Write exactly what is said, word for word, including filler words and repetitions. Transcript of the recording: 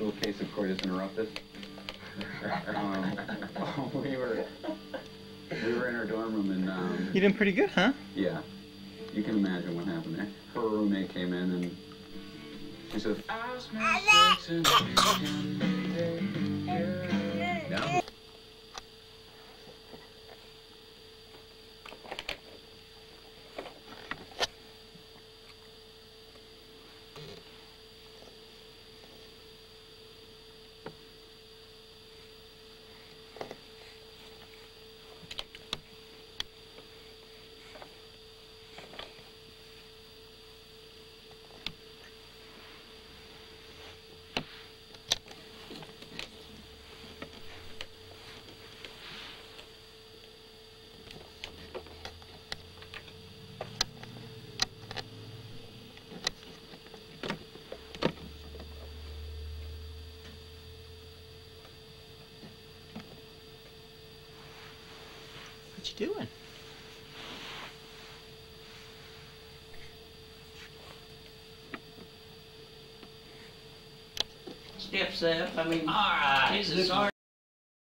little case of coitus interruptus. um, we were we were in our dorm room and um, you did pretty good, huh? Yeah, you can imagine what happened there. Her roommate came in and she said, no. What you doing? Steps up. I mean, all right. Jesus.